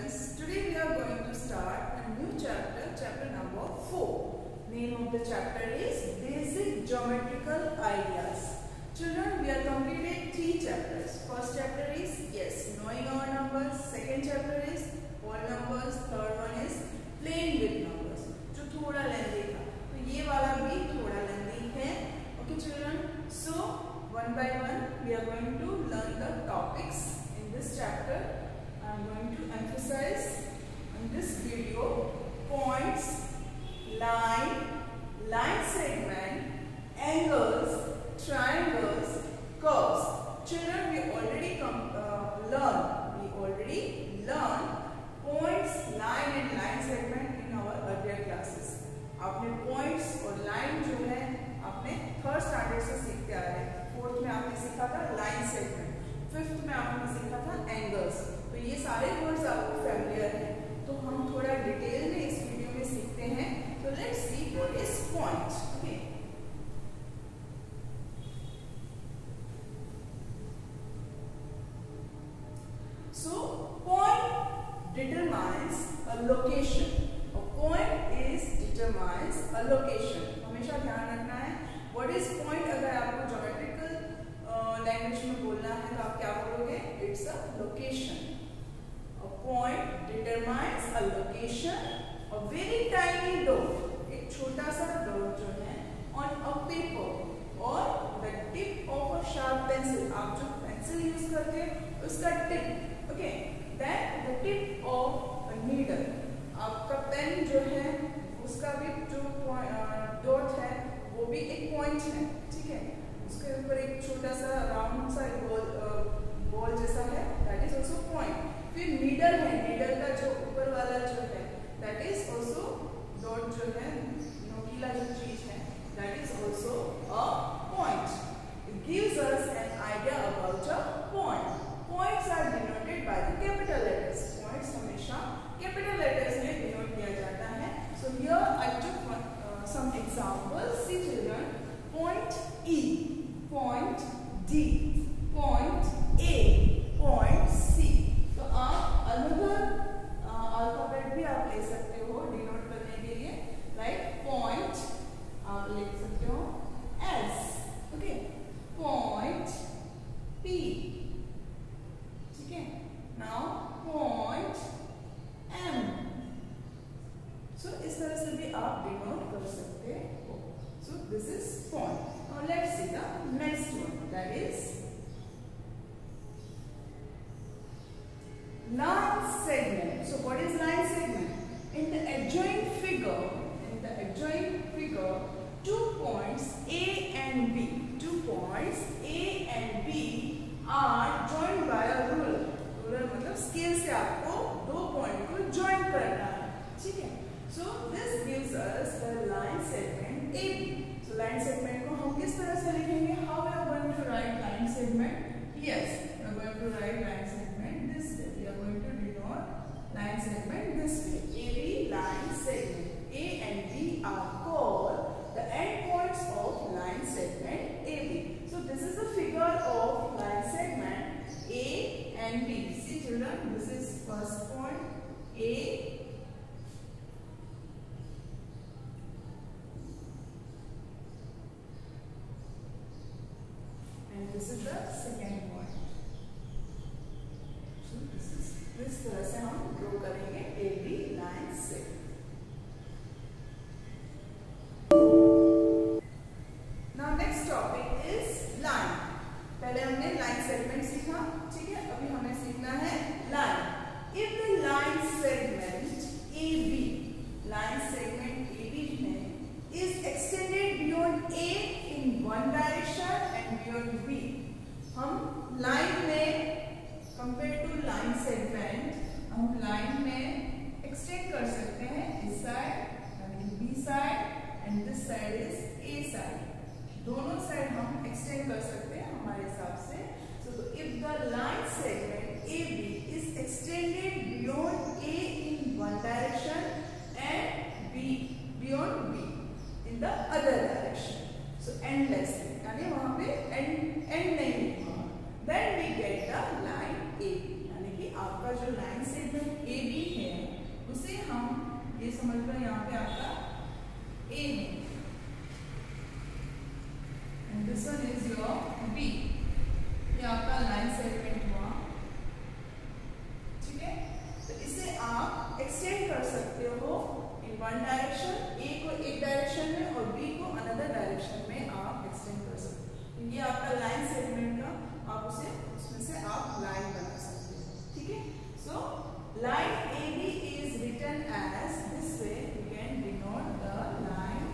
students, today we are going to start a new chapter, chapter number 4. Name of the chapter is Basic Geometrical Ideas. Children, we have completed 3 chapters. First chapter is, yes, knowing our numbers. Second chapter is whole numbers. Third one is playing with numbers, जो थोड़ा lengthy था. तो ये वाला भी थोड़ा lengthy है. Okay children, so one by one we are going to learn the topics in this chapter. I am going to emphasize in this video points, line segment, angles, triangles, curves. Children, we already learn points, line and line segment in our earlier classes. आपने points और line जो है आपने third standard से सीखते आ रहे हैं. Fourth में आपने सीखा था लाइन सेगमेंट, फिफ्थ में आपने सीखा था एंगल्स. तो ये सारे वर्ड्स आपको फैमिलियर हैं. तो हम थोड़ा डिटेल में इस वीडियो में सीखते हैं. तो let's see what is point. Okay, so point determines a location. A point is determines a location. हमेशा ध्यान रखना है. What is point? अगर आपको ज्योमेट्रिकल लैंग्वेज में बोलना है तो आप क्या बोलोगे? It's a location. A point determines a location. A very tiny dot, एक छोटा सा dot जो है on a paper or the tip of a sharp pencil. आप जो पेंसिल यूज करते हैं उसका tip. Okay, then the tip of a needle. आपका पेन जो है उसका भी जो डॉट है वो भी एक पॉइंट है. ठीक है, उसके ऊपर एक छोटा सा राउंड सा बॉल जैसा है, दैट इज ऑल्सो पॉइंट. फिर नीडल है, नीडल का जो ऊपर वाला जो है दैट इज ऑल्सो डॉट जो है नोकीला जो चीज है that is also a point. It gives us an idea about a point. Points are denoted by the capital letters. Points हमेशा capital letters में denote किया जाता है. So here I took some examples. See children, point E, point D, point A, point C. तो आप another alphabet भी आप ले सकते हो denote करने के लिए. Like point आप ले सकते हो S. Okay, point P. Now point M. So इस तरह से भी आप डिनोट कर सकते हो. So this is point. Now let's see the next one. That is line segment. So what is line segment? In the adjoint figure, 2 points A and B. 2 points A and B are joined by a ruler. मतलब scale से आपको 2 point को join करना है. ठीक है, so this gives us the line segment AB. So line segment को हम किस तरह से लिखेंगे? How we are going to write line segment? Yes, we are going to write line segment this way. We are going to denote line segment this way. AB line segment. A and B are called the end points of line segment AB. So this is the figure of line segment A and B. See children, this is first point A and this is the second point. So this तरह से हम draw करेंगे AB line से. Now next topic is line. पहले हमने line segment सीखा. ठीक है, अभी हमें सीखना है line. If the line segment AB, line segment AB में is extended beyond A in one direction and beyond B. हम लाइन में कंपेयर टू लाइन सेगमेंट हम लाइन में एक्सटेंड कर सकते हैं इस साइड यानी B side and this side is A side. दोनों साइड हम एक्सटेंड कर सकते हैं हमारे हिसाब से. So if the line segment AB is extended beyond A in one direction and B beyond B in the other direction, so endlessly, यानी वहाँ पे end नहीं होगा, then we get the line AB. यानी कि आपका जो line segment AB यहाँ पे आपका A है and this one is your B. ये आपका लाइन सेगमेंट हुआ, ठीक है। तो इसे आप एक्सटेंड कर सकते हो इन वन डायरेक्शन, A को एक डायरेक्शन में और B को अनदर डायरेक्शन में आप एक्सटेंड कर सकते हो। ये आपका लाइन सेगमेंट का, आप उसे उसमें से आप लाइन बना सकते हो, ठीक है। So line AB is written as this way. You can denote the line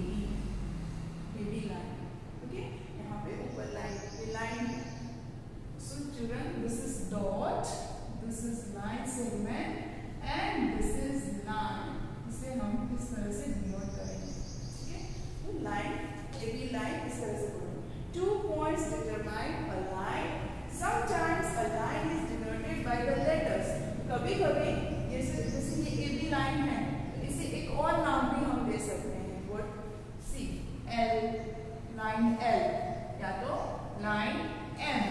AB line. Okay, यहाँ पे ऊपर line है। So children, this is dot, this is line segment and this is line. इसे हम इस तरह से डिनोट करेंगे, ठीक है। तो लाइन AB line इस तरह से बोलेंगे। 2 points determine a line. Sometimes a line is denoted by the letters. कभी-कभी जैसे ये AB लाइन है, तो इसे एक और नाम भी हम दे सकते हैं। What? C, L, line L, या तो लाइन M,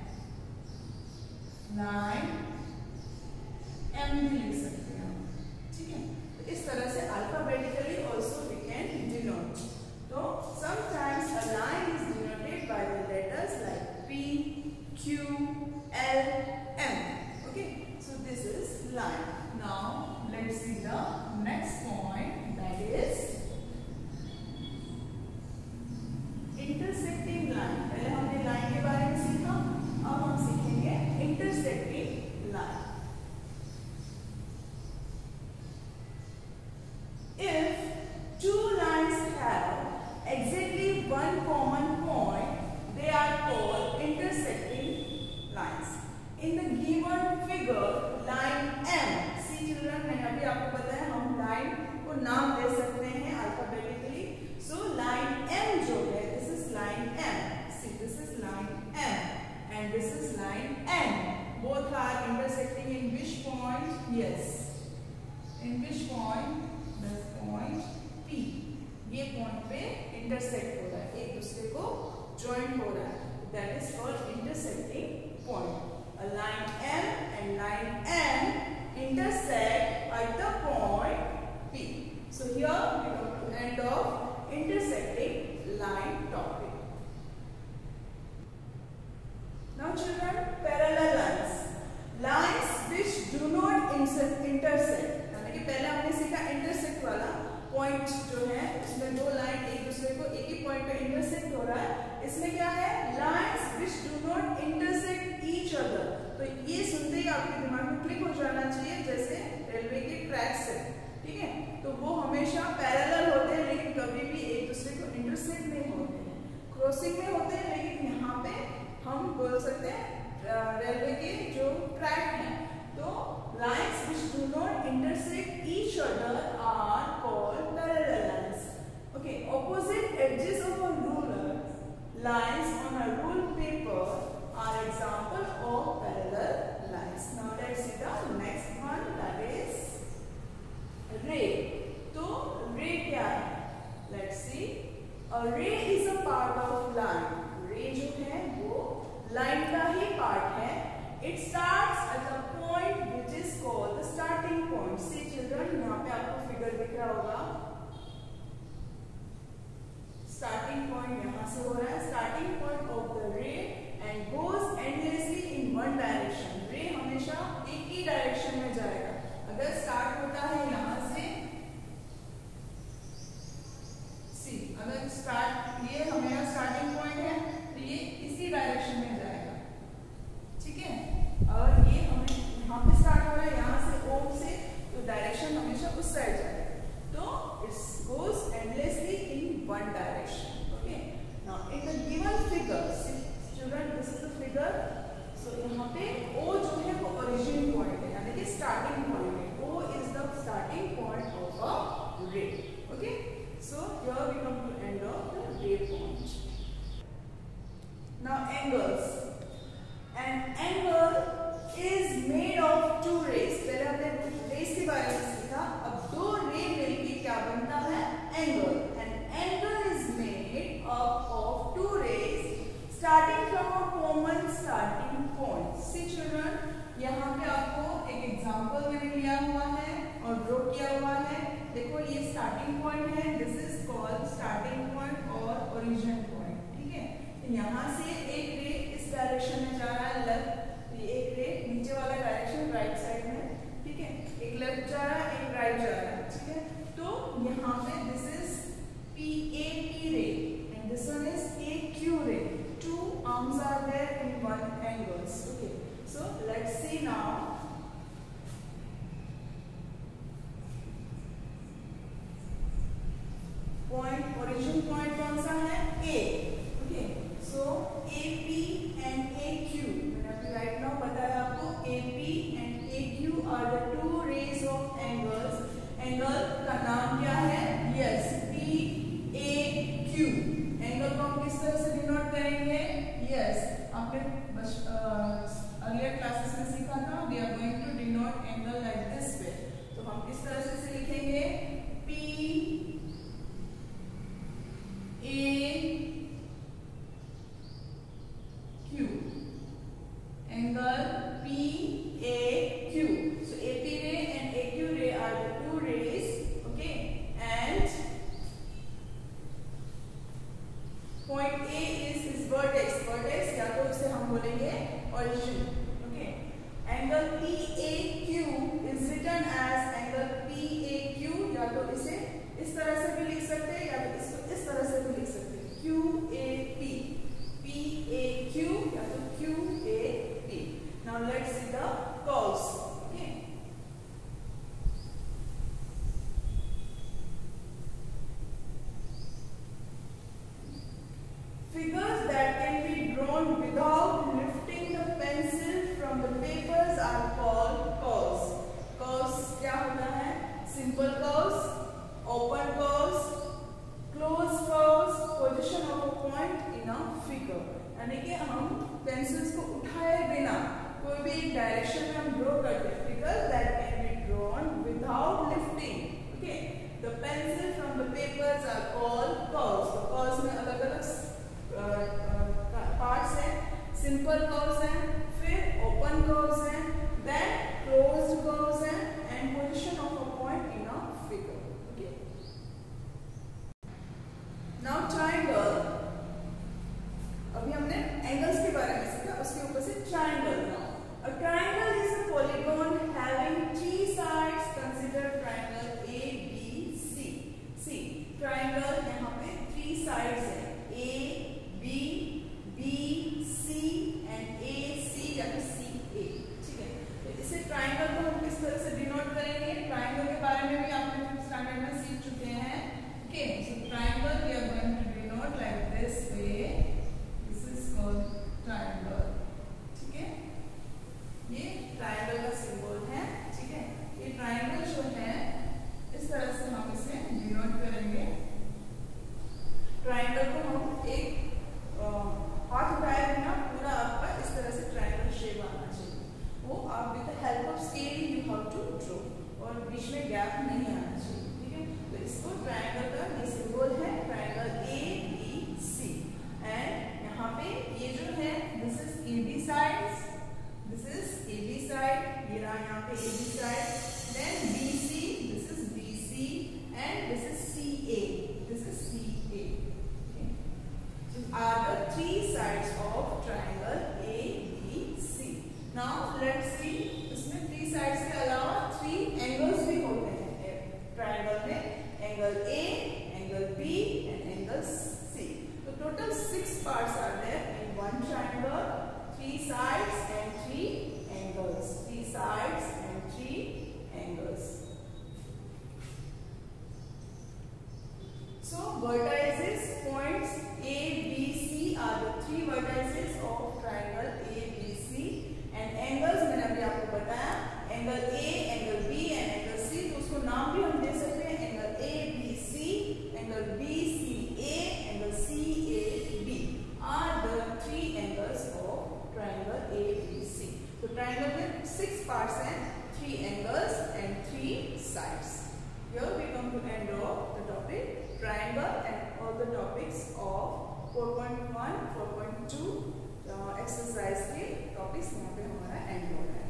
लाइन M भी लिख सकते हैं, ठीक है। तो इस तरह से alphabetically also we can denote. तो sometimes a line is denoted by the letters like P, Q, L, M. Okay, so this is line. Now let's see the next point, that is intersecting line. पहले हमने line के बारे में सीखा, अब हम सीखेंगे intersecting line. If two lines have exactly one common point, they are called intersecting lines. In the given figure, line M. See children, मैंने अभी आपको बताया हम लाइन को नाम दे सकते हैं अल्फाबेटिकली. So line M जो है, this is line M. See, this is line M and this is line N. Both are intersecting in which point? Yes. In which point? This point P. ये point पे intersect हो रहा है, एक दूसरे को ज्वाइन हो रहा है. That is called intersecting point. A line M and line N intersect at the point P. So here we come to end of intersecting line topic. Now children, parallel lines. Lines which do not intersect. यानी कि पहले हमने सीखा intersect वाला point जो है, उसमें दो लाइन एक दूसरे को एक ही पॉइंट पे इंटरसेक्ट हो रहा है. इसमें क्या है? Lines which do not intersect each other. तो ये सुनते ही आपके दिमाग में क्लिक हो जाना चाहिए, जैसे रेलवे के ट्रैक्स है, ठीक है। तो वो हमेशा पैरेलल होते हैं लेकिन कभी भी एक दूसरे को इंटरसेक्ट नहीं होते हैं, क्रॉसिंग में होते हैं. लेकिन यहाँ पे हम बोल सकते हैं रेलवे के जो ट्रैक है, तो lines which do not intersect each other are called parallel lines. Okay, opposite edges of a ruler, lines on a rule paper are example of parallel lines. Now let's see the next one, that is ray. तो ray क्या है? Let's see. A ray is a part of line. Ray जो है वो line का ही part है. It starts at a point which is called the starting point. See children, यहाँ पे आपको फिगर दिख रहा होगा. Starting point यहाँ से हो रहा है. Starting point of the ray and goes endlessly in one direction. Ray हमेशा एक ही डायरेक्शन में जाएगा. अगर स्टार्ट होता है यहाँ से, see, अगर स्टार्ट ये हमारा स्टार्टिंग पॉइंट है तो ये इसी डायरेक्शन में जाएगा, ठीक है। और ये हमें यहाँ पे स्टार्ट हो रहा है, यहाँ से O से, तो डायरेक्शन हमेशा उस साइड जाएगा. तो it goes endlessly in one direction. Okay. Now in the given figure, see children, this is the figure. So यहाँ पे O जो है वो origin point है, यानी कि starting point है. O is the starting point of a ray. Okay. So here we come to end of the ray point. Now angles. An angle is made of two rays. पहले हमने race के बारे में सीखा. अब दो रे मिलके क्या बनता है? Angle. An angle is made up of two rays starting from a common starting point. See children, यहाँ पे आपको एक एग्जांपल मैंने लिया हुआ है और ड्रॉ किया हुआ है. देखो ये स्टार्टिंग पॉइंट है, this is called starting point और ओरिजिन पॉइंट, ठीक है। तो यहाँ से एक रे इस डायरेक्शन में जा रहा है लेफ्ट, ये एक रे नीचे वाला डायरेक्शन राइट साइड में, ठीक है, एक लेफ्ट जा रहा है एक राइट जा रहा है, ठीक है। तो यहाँ पे this is PAP ray and this one is AQ ray, two arms are there in one angles, okay. So let's see now. Point origin point कौन सा है? A, okay. So AP and AQ, मैंने अभी right now बताया आपको AP and AQ are the two rays of angles. Angle का नाम क्या है? Yes, PAQ. Angle को हम किस तरह से डिनोट करेंगे? Yes, आपने बस earlier classes में सीखा था. We are going to denote angle like this way. तो हम किस तरह से इसे लिखेंगे? P A Q, angle PAQ. So AP ray and AQ ray are the two rays, okay. And point A is vertex. Vertex या तो इसे हम बोलेंगे origin, okay. Angle PAQ is written as angle PAQ, या तो इसे इस तरह से भी लिख सकते हैं या तो इसको इस तरह से भी लिख सकते हैं, QAP, PAQ या तो QAP. Now let's see the curves, okay. Figures that can be drawn without lifting the pencil from the papers are called curves. Curves क्या होता है? Simple curves, open curves, closed curves, position of a point in a figure. यानी कि हम pencils को उठाए बिना कोई भी एक डायरेक्शन में हम ड्रॉ करते हैं. Figures that can be drawn without lifting, okay. The pencil from the papers are called curves. तो curves में अलग-अलग पार्ट्स हैं. Simple curves हैं, फिर open curves हैं, then closed curves हैं, and position of a point in a figure. Okay. Now triangle. अभी हमने angles के बारे में सीखा, उसके ऊपर से triangle. Now a triangle is a polygon having three sides. Consider triangle ABC. See, triangle यहाँ पे three sides हैं, A, B, B, C and AC या फिर CA, ठीक है. तो इसे triangle को हम किस तरह से डिनोट करेंगे? triangle के बारे में भी आपने फिफ्थ स्टैंडर्ड में सीख चुके हैं. Okay, so triangle we are going to denote like this way. This is called triangle, ठीक है. ये triangle का सिंबल है, ठीक है. ये triangle जो है इस तरह से हम इसे डिनोट करेंगे. ट्राइंगल को हम एक हाथ उठाए बिना पूरा आपका इस तरह से ट्राइंगल शेप आना चाहिए. वो आप with the help of scale you have to draw, और बीच में गैप नहीं आना चाहिए, ठीक है. तो इसको ट्राइंगल का ये सिंबल है, ट्राइंगल ABC. एंड यहाँ पे ये जो है this is AB sides, this is AB side, ये रहा यहाँ पे AB side, then BC, this is BC and this is CA, this is CA. Are the three sides of triangle ABC. Now let's see, इसमें three sides के अलावा three angles भी होते हैं triangle में, angle A, angle B and angle C. So total 6 parts are there in one triangle, 3 sides and 3 angles, 3 sides and 3 angles. So vertices, points A, B, C are the three vertices of triangle ABC. And angles मैंने अभी आपको बताया, angle A, angle B and angle C. तो उसको नाम भी हम दे सकते हैं, angle ABC, angle BCA, angle CAB are the three angles of triangle ABC. So triangle में 6 parts हैं, 3 angles and 3 sides. Here we come to end of the topic triangle and all the topics of 4.1, 4.2 exercise के topics यहाँ पे हमारा end हो रहा है.